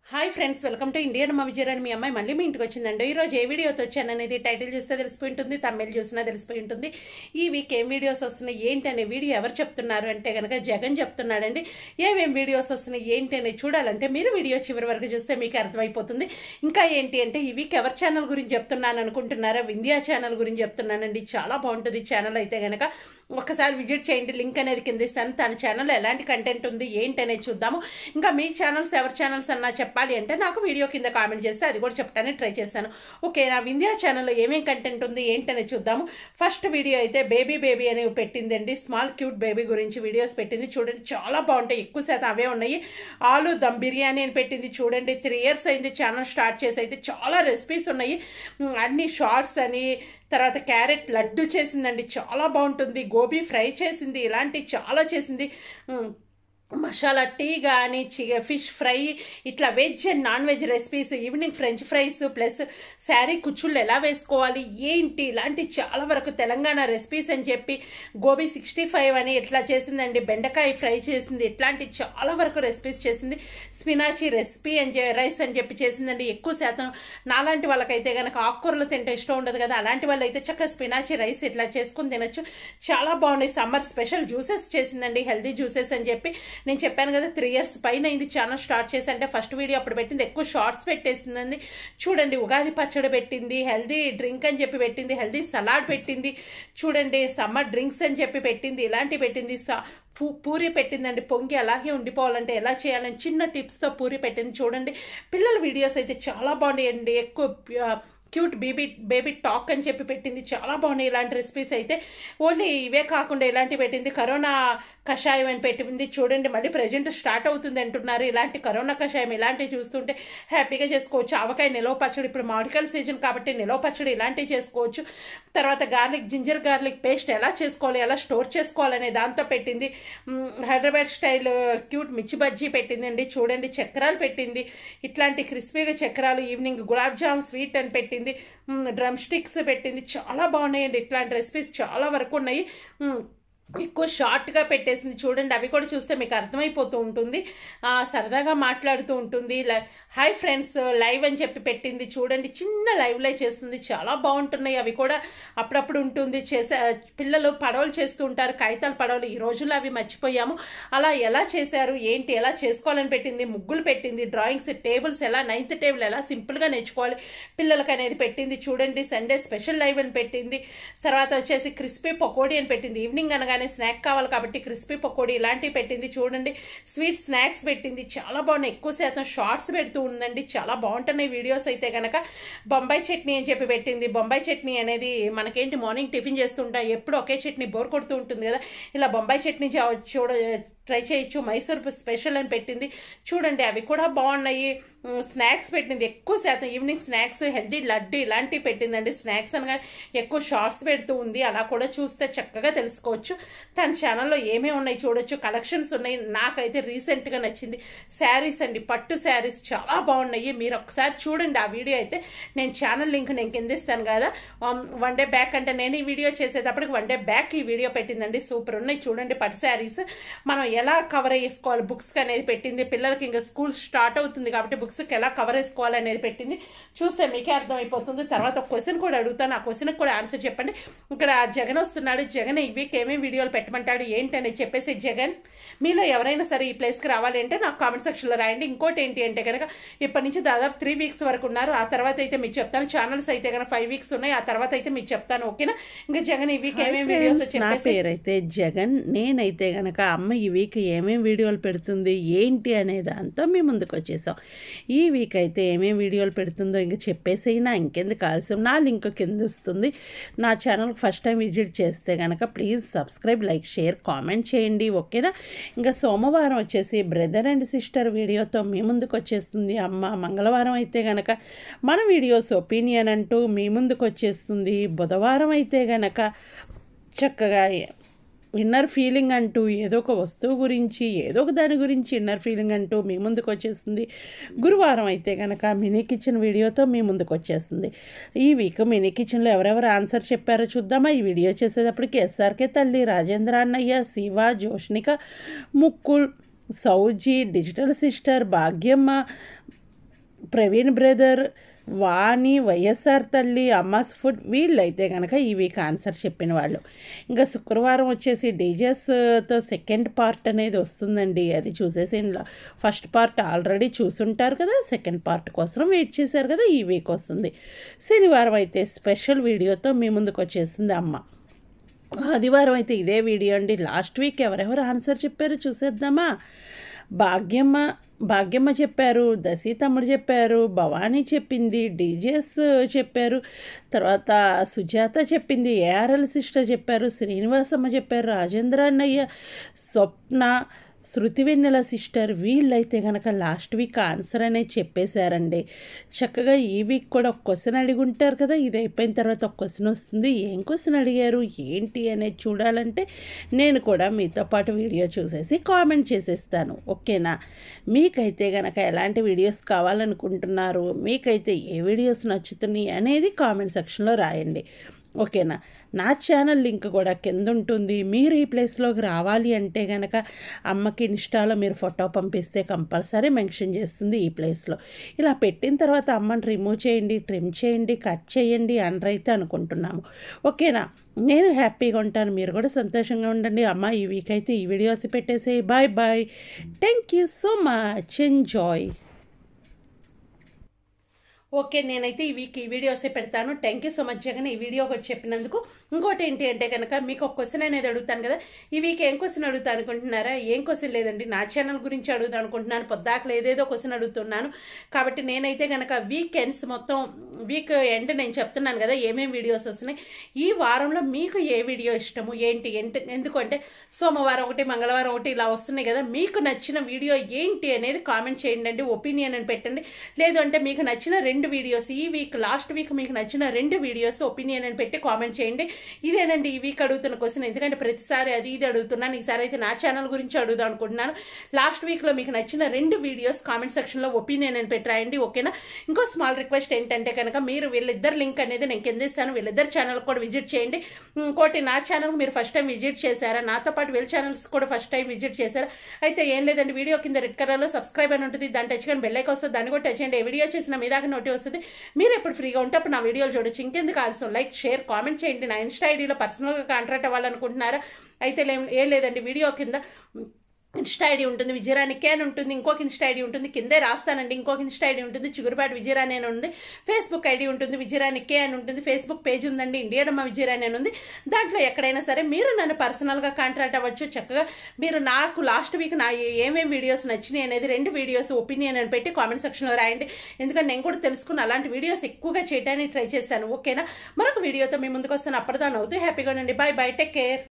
Hi friends, welcome to Indian అమ్మ విజయారాణి. మీ అమ్మాయి మళ్ళీ మీ ఇంటికి వచ్చిందండి. ఈరోజు ఏ వీడియోతో వచ్చాను అనేది టైటిల్ చూస్తే తెలిసిపోయి ఉంటుంది, తమిళ్ చూసినా తెలిసిపోయి ఉంటుంది. ఈ వీక్ ఏం వీడియోస్ వస్తున్నాయి ఏంటి అనే వీడియో ఎవరు చెప్తున్నారు అంటే కనుక జగన్ చెప్తున్నాడండి. ఏమేం వీడియోస్ వస్తున్నాయి ఏంటి అనేది చూడాలంటే మీరు వీడియో చివరి వరకు చూస్తే మీకు అర్థమైపోతుంది. ఇంకా ఏంటి అంటే ఈ వీక్ ఎవరి ఛానల్ గురించి చెప్తున్నాను అనుకుంటున్నారా? వింధ్యా ఛానల్ గురించి చెప్తున్నానండి. చాలా బాగుంటుంది ఛానల్ అయితే కనుక ఒకసారి విజిట్ చేయండి. లింక్ అనేది కింద ఇస్తాను. తన ఛానల్ ఎలాంటి కంటెంట్ ఉంది ఏంటి అనేది చూద్దాము. ఇంకా మీ ఛానల్స్ ఎవరి ఛానల్స్ అన్నా చెప్పాలి అంటే నాకు వీడియో కింద కామెంట్ చేస్తే అది కూడా చెప్పడానికి ట్రై చేస్తాను. ఓకే, నా వింధ్యా ఛానల్లో ఏమేం కంటెంట్ ఉంది ఏంటనే చూద్దాము. ఫస్ట్ వీడియో అయితే బేబీ అని పెట్టిందండి. స్మాల్ క్యూట్ బేబీ గురించి వీడియోస్ పెట్టింది. చూడండి, చాలా బాగుంటాయి. ఎక్కువ శాతం అవే ఉన్నాయి. ఆలు దమ్ బిర్యానీ అని పెట్టింది. చూడండి, 3 years అయింది ఛానల్ స్టార్ట్ చేసి. అయితే చాలా రెసిపీస్ ఉన్నాయి. అన్ని షార్ట్స్ అని, తర్వాత క్యారెట్ లడ్డు చేసిందండి, చాలా బాగుంటుంది. గోబీ ఫ్రై చేసింది, ఇలాంటి చాలా చేసింది. మసాలా టీ కానీ, ఫిష్ ఫ్రై, ఇట్లా veg and non veg recipes, evening French fries, plus sari కుచ్చుళ్ళు ఎలా వేసుకోవాలి ఏంటి, ఇలాంటి చాలా వరకు తెలంగాణ రెసిపీస్ అని చెప్పి గోబీ 65 అని ఇట్లా చేసిందండి. బెండకాయ ఫ్రై చేసింది. ఇట్లాంటి చాలా వరకు రెసిపీస్ చేసింది. స్పినాచి రెసిపీ రైస్ అని చెప్పి చేసిందండి. ఎక్కువ శాతం నాలాంటి వాళ్ళకైతే కనుక ఆకుకూరలు తింటే ఇష్టం ఉండదు కదా, అలాంటి వాళ్ళు అయితే చక్కగా స్పినాచి రైస్ ఇట్లా చేసుకుని తినొచ్చు. చాలా బాగున్నాయి. సమ్మర్ స్పెషల్ జ్యూసెస్ చేసిందండి, హెల్దీ జ్యూసెస్ అని చెప్పి. నేను చెప్పాను కదా 3 years పైన అయింది ఛానల్ స్టార్ట్ చేసి. అంటే ఫస్ట్ వీడియో అప్పుడు పెట్టింది, ఎక్కువ షార్ట్స్ పెట్టేసిందండి. చూడండి, ఉగాది పచ్చడి పెట్టింది, హెల్దీ డ్రింక్ అని చెప్పి పెట్టింది, హెల్దీ సలాడ్ పెట్టింది. చూడండి, సమ్మర్ డ్రింక్స్ అని చెప్పి పెట్టింది, ఇలాంటివి పెట్టింది. పూరి పెట్టిందండి. పొంగి అలాగే ఉండిపోవాలంటే ఎలా చేయాలని చిన్న టిప్స్తో పూరి పెట్టింది. చూడండి, పిల్లల వీడియోస్ అయితే చాలా బాగున్నాయండి. ఎక్కువ క్యూట్ బేబీ టాక్ అని చెప్పి పెట్టింది. చాలా బాగున్నాయి ఇలాంటి రెసిపీస్ అయితే. ఓన్లీ ఇవే కాకుండా ఇలాంటివి పెట్టింది. కరోనా కషాయం అని పెట్టింది. చూడండి, మళ్ళీ ప్రజెంట్ స్టార్ట్ అవుతుంది అంటున్నారు. ఇలాంటి కరోనా కషాయం ఇలాంటివి చూస్తుంటే హ్యాపీగా చేసుకోవచ్చు. ఆవకాయ నిలవ పచ్చడి, ఇప్పుడు మామిడికాయల సీజన్ కాబట్టి నిలవ పచ్చడి ఇలాంటివి చేసుకోవచ్చు. తర్వాత జింజర్ గార్లిక్ పేస్ట్ ఎలా చేసుకోవాలి, ఎలా స్టోర్ చేసుకోవాలనే దాంతో పెట్టింది. హైదరాబాద్ స్టైల్ క్యూట్ మిర్చి బజ్జీ పెట్టిందండి. చూడండి, చక్రాలు పెట్టింది. ఇట్లాంటి క్రిస్పీగా చక్రాలు, ఈవినింగ్ గులాబ్ జామ్ స్వీట్ అని పెట్టింది. డ్రమ్ స్టిక్స్ పెట్టింది. చాలా బాగున్నాయండి. ఇట్లాంటి రెసిపీస్ చాలా వరకు ఉన్నాయి. ఎక్కువ షార్ట్గా పెట్టేసింది. చూడండి, అవి కూడా చూస్తే మీకు అర్థమైపోతూ ఉంటుంది. సరదాగా మాట్లాడుతూ ఉంటుంది. హాయ్ ఫ్రెండ్స్ లైవ్ అని చెప్పి పెట్టింది. చూడండి, చిన్న లైవ్లో చేస్తుంది. చాలా బాగుంటున్నాయి. అవి కూడా అప్పుడప్పుడు ఉంటుంది. పిల్లలు పడవలు చేస్తూ ఉంటారు, కాగితాల పడవలు. ఈ రోజుల్లో అవి మర్చిపోయాము. అలా ఎలా చేశారు ఏంటి, ఎలా చేసుకోవాలని పెట్టింది. ముగ్గులు పెట్టింది, డ్రాయింగ్స్, టేబుల్స్ ఎలా, 9th టేబుల్ ఎలా సింపుల్గా నేర్చుకోవాలి పిల్లలకి అనేది పెట్టింది. చూడండి, సండే స్పెషల్ లైవ్ అని పెట్టింది. తర్వాత వచ్చేసి క్రిస్పీ పకోడీ అని పెట్టింది. ఈవినింగ్ అనగానే స్నాక్ కావాలి కాబట్టి క్రిస్పీ పకోడీ ఇలాంటివి పెట్టింది. చూడండి, స్వీట్ స్నాక్స్ పెట్టింది. చాలా బాగున్నాయి. ఎక్కువ శాతం షార్ట్స్ పెడుతూ ఉందండి. చాలా బాగుంటున్నాయి వీడియోస్ అయితే కనుక. బొంబాయి చట్నీ అని చెప్పి పెట్టింది. బొంబాయి చట్నీ అనేది మనకేంటి, మార్నింగ్ టిఫిన్ చేస్తుంటాం, ఎప్పుడు ఒకే చట్నీ బోర్ కొడుతూ ఉంటుంది కదా, ఇలా బొంబాయి చట్నీ ట్రై చేయొచ్చు. మైసూర్ స్పెషల్ అని పెట్టింది. చూడండి, అవి కూడా బాగున్నాయి. స్నాక్స్ పెట్టింది. ఎక్కువ శాతం ఈవినింగ్ స్నాక్స్, హెల్దీ లడ్డు ఇలాంటివి పెట్టిందండి. స్నాక్స్ అనగా ఎక్కువ షార్ట్స్ పెడుతూ ఉంది. అలా కూడా చూస్తే చక్కగా తెలుసుకోవచ్చు. తన ఛానల్లో ఏమేమి ఉన్నాయి చూడొచ్చు. కలెక్షన్స్ ఉన్నాయి. నాకైతే రీసెంట్గా నచ్చింది శారీస్ అండి, పట్టు శారీస్ చాలా బాగున్నాయి. మీరు ఒకసారి చూడండి ఆ వీడియో అయితే. నేను ఛానల్ లింక్ నేను కింద ఇస్తాను కదా. 1 day బ్యాక్ అంటే నేను ఈ వీడియో చేసేటప్పటికి 1 day బ్యాక్ ఈ వీడియో పెట్టిందండి. సూపర్ ఉన్నాయి. చూడండి, పట్టు శారీస్ మనం ఎలా కవర్ చేసుకోవాలి, బుక్స్ అనేది పెట్టింది. పిల్లలకి ఇంకా స్కూల్ స్టార్ట్ అవుతుంది కాబట్టి బుక్స్కి ఎలా కవర్ వేసుకోవాలి అనేది పెట్టింది. చూస్తే మీకే అర్థమైపోతుంది. తర్వాత ఒక క్వశ్చన్ కూడా అడుగుతాను, ఆ క్వశ్చన్కి కూడా ఆన్సర్ చెప్పండి. ఇక్కడ జగన్ వస్తున్నాడు. జగన్ ఈ వీక్ ఏమేమి వీడియోలు పెట్టమంటాడు ఏంటని చెప్పేసి, జగన్ మీలో ఎవరైనా సరే ఈ ప్లేస్కి రావాలి అంటే నాకు కామెంట్ సెక్షన్లో రాయండి. ఇంకోటి ఏంటి అంటే కనుక ఇప్పటి నుంచి దాదాపు 3 weeks వరకు ఉన్నారు. ఆ తర్వాత అయితే మీకు చెప్తాను. ఛానల్స్ అయితే కనుక 5 weeks ఉన్నాయి. ఆ తర్వాత అయితే మీకు చెప్తాను. ఓకేనా? ఇంకా జగన్ ఈ వీక్ ఏమేమి వీడియోస్, నా పేరైతే జగన్. నేనైతే కనుక అమ్మ ఈ వీక్ ఏమేమి వీడియోలు పెడుతుంది ఏంటి అనే దాంతో మీ ముందుకు వచ్చేసాం. ఈ వీక్ అయితే ఏమేమి వీడియోలు పెడుతుందో ఇంకా చెప్పేసైనా ఇంకెందుకు ఆలస్యం. నా లింక్ కింద వస్తుంది. నా ఛానల్కి ఫస్ట్ టైం విజిట్ చేస్తే కనుక please subscribe, like, share, comment చేయండి. ఓకేనా? ఇంకా సోమవారం వచ్చేసి బ్రదర్ అండ్ సిస్టర్ వీడియోతో మీ ముందుకు వచ్చేస్తుంది అమ్మ. మంగళవారం అయితే కనుక మన వీడియోస్ ఒపీనియన్ అంటూ మీ ముందుకు వచ్చేస్తుంది. బుధవారం అయితే కనుక చక్కగా ఇన్నర్ ఫీలింగ్ అంటూ ఏదో ఒక వస్తువు గురించి, ఏదో ఒక దాని గురించి ఇన్నర్ ఫీలింగ్ అంటూ మీ ముందుకు వచ్చేస్తుంది. గురువారం అయితే కనుక మినీ కిచెన్ వీడియోతో మీ ముందుకు వచ్చేస్తుంది. ఈ వీక్ మినీ కిచెన్లో ఎవరెవరు ఆన్సర్ చెప్పారో చూద్దామా. ఈ వీడియో చేసేటప్పటికి ఎస్ఆర్కే తల్లి, రాజేంద్ర అన్నయ్య, శివ, జోష్నిక, ముక్కుల్, Souji, digital sister, Bhagyamma, Praveen brother, Vani, YSR తల్లి, అమ్మాస్ ఫుడ్ వీళ్ళైతే కనుక ఈ వీక్ ఆన్సర్ చెప్పిన వాళ్ళు. ఇంకా శుక్రవారం వచ్చేసి డీజెస్తో సెకండ్ పార్ట్ అనేది వస్తుందండి. అది చూసేసి ఫస్ట్ పార్ట్ ఆల్రెడీ చూసుంటారు కదా, సెకండ్ పార్ట్ కోసం వెయిట్ చేశారు కదా, ఈ వీక్ వస్తుంది. శనివారం అయితే స్పెషల్ వీడియోతో మీ ముందుకు వచ్చేసింది అమ్మ. ఆదివారం అయితే ఇదే వీడియో అండి. లాస్ట్ వీక్ ఎవరెవరు ఆన్సర్ చెప్పారో చూసేద్దామా. భాగ్యమ్మ చెప్పారు, దశీ తమ్ముడు చెప్పారు, భవానీ చెప్పింది, డీజేస్ చెప్పారు, తర్వాత సుజాత చెప్పింది, ఏఆర్ఎల్ సిస్టర్ చెప్పారు, శ్రీనివాసమ్మ చెప్పారు, రాజేంద్ర అన్నయ్య, స్వప్న, శృతి వెన్నెల సిస్టర్ వీళ్ళైతే కనుక లాస్ట్ వీక్ ఆన్సర్ అనేది చెప్పేశారండి. చక్కగా ఈ వీక్ కూడా ఒక క్వశ్చన్ అడిగి ఉంటారు కదా, ఇది అయిపోయిన తర్వాత ఒక క్వశ్చన్ వస్తుంది. ఏం క్వశ్చన్ అడిగారు ఏంటి అనేది చూడాలంటే నేను కూడా మీతో పాటు వీడియో చూసేసి కామెంట్ చేసేస్తాను. ఓకేనా? మీకైతే కనుక ఎలాంటి వీడియోస్ కావాలనుకుంటున్నారు, మీకైతే ఏ వీడియోస్ నచ్చుతున్నాయి అనేది కామెంట్ సెక్షన్లో రాయండి. ఓకేనా? నా ఛానల్ లింక్ కూడా కింద ఉంటుంది. మీరు ఈ ప్లేస్లోకి రావాలి అంటే కనుక అమ్మకి ఇన్స్టాలో మీరు ఫోటో పంపిస్తే కంపల్సరీ మెన్షన్ చేస్తుంది ఈ ప్లేస్లో. ఇలా పెట్టిన తర్వాత అమ్మని రిమూవ్ చేయండి, ట్రిమ్ చేయండి, కట్ చేయండి అనరైతే అనుకుంటున్నాము. ఓకేనా? నేను హ్యాపీగా ఉంటాను, మీరు కూడా సంతోషంగా ఉండండి. అమ్మ ఈ వీక్ అయితే ఈ వీడియోస్ పెట్టేసేయి. Bye bye. Thank you so much. Enjoy. Okay, నేనైతే ఈ వీక్ ఈ వీడియోసే పెడతాను. Thank you so much Jagan ఈ వీడియో ఒకటి చెప్పినందుకు. ఇంకోటి ఏంటి అంటే కనుక మీకు ఒక క్వశ్చన్ అనేది అడుగుతాను కదా, ఈ వీక్ ఏం క్వశ్చన్ అడుగుతా అనుకుంటున్నారా? ఏం క్వశ్చన్ లేదండి, నా ఛానల్ గురించి అడుగుతా అనుకుంటున్నాను. పొద్దాకలు ఏదేదో క్వశ్చన్ అడుగుతున్నాను. కాబట్టి నేనైతే కనుక వీకెండ్స్ మొత్తం వీక్ ఎండ్ నేను చెప్తున్నాను కదా ఏమేమి వీడియోస్ వస్తున్నాయి. ఈ వారంలో మీకు ఏ వీడియో ఇష్టము ఏంటి ఎందుకంటే సోమవారం ఒకటి, మంగళవారం ఒకటి ఇలా వస్తున్నాయి కదా, మీకు నచ్చిన వీడియో ఏంటి అనేది కామెంట్ చేయండి, ఒపీనియన్ అని పెట్టండి. లేదు అంటే మీకు నచ్చిన 2 వీడియోస్ ఈ వీక్ లాస్ట్ వీక్ మీకు నచ్చిన 2 వీడియోస్ ఒపీనియన్ అని పెట్టి కామెంట్ చేయండి. ఇదేనండి ఈ వీక్ అడుగుతున్న క్వశ్చన్. ఎందుకంటే ప్రతిసారి అది ఇది అడుగుతున్నాను, ఈసారి అయితే నా ఛానల్ గురించి అడుగుదాం అనుకుంటున్నాను. లాస్ట్ వీక్ లో మీకు నచ్చిన 2 వీడియోస్ కామెంట్ సెక్షన్ లో ఒపీనియన్ అని పెట్టి రాయండి. ఓకేనా? ఇంకో స్మాల్ రిక్వెస్ట్ ఏంటంటే కనుక మీరు వీళ్ళిద్దరు లింక్ అనేది నేను కింద ఇస్తాను, వీళ్ళిద్దరు ఛానల్ కూడా విజిట్ చేయండి. ఇంకోటి నా ఛానల్ మీరు ఫస్ట్ టైం విజిట్ చేశారా, నాతో పాటు వీళ్ళ ఛానల్స్ కూడా ఫస్ట్ టైం విజిట్ చేశారా అయితే ఏం లేదండి, వీడియో కింద రెడ్ కలర్ లో సబ్స్క్రైబ్ అని ఉంటుంది, దాన్ని టచ్ కానీ బెల్ ఐకాన్ వస్తుంది, దాన్ని కూడా టచ్ చేయండి. వీడియో చేసిన మీ దాకా నోటి వస్తుంది. మీరు ఎప్పుడు ఫ్రీగా ఉంటే అప్పుడు నా వీడియోలు చూడొచ్చు. ఇంకెందుకు ఆలస్యం, లైక్ షేర్ కామెంట్ చేయండి. నా ఇన్స్టా ఐడిలో పర్సనల్గా కాంటాక్ట్ అవ్వాలనుకుంటున్నారా అయితే ఏం లేదండి, వీడియో కింద ఇన్స్టా ఐడి ఉంటుంది, విజయరాణి అని ఉంటుంది. ఇంకొక ఇన్స్టా ఐడి ఉంటుంది, కిందే రాస్తానండి. ఇంకొక ఇన్స్టా ఐడి ఉంటుంది, చిగురుపాటి విజయరాణి అని ఉంది. ఫేస్బుక్ ఐడి ఉంటుంది, విజయరాణి అని ఉంటుంది. ఫేస్బుక్ పేజ్ ఉందండి, ఇండియానమ్మ విజయరాణి అని ఉంది. దాంట్లో ఎక్కడైనా సరే మీరు నన్ను పర్సనల్ గా కాంటాక్ట్ అవ్వచ్చు. చక్కగా మీరు నాకు లాస్ట్ వీక్ నా ఏమేమి వీడియోస్ నచ్చినాయి అనేది 2 వీడియోస్ ఒపీనియన్ అని పెట్టి కామెంట్ సెక్షన్ లో రాయండి. ఎందుకంటే నేను కూడా తెలుసుకున్న అలాంటి వీడియోస్ ఎక్కువగా చేయడానికి ట్రై చేస్తాను. ఓకేనా? మరొక వీడియోతో మీ ముందుకు వస్తాను. అప్పటిదాన్ని అవుతూ హ్యాపీగా ఉండండి. Bye bye, take care.